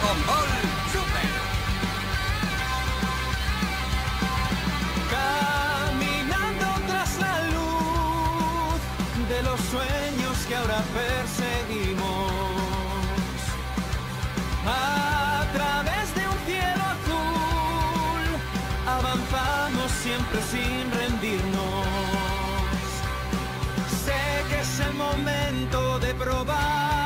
Dragon Ball Super. Caminando tras la luz de los sueños que ahora perseguimos. A través de un cielo azul avanzamos siempre sin rendirnos. Sé que es el momento de probar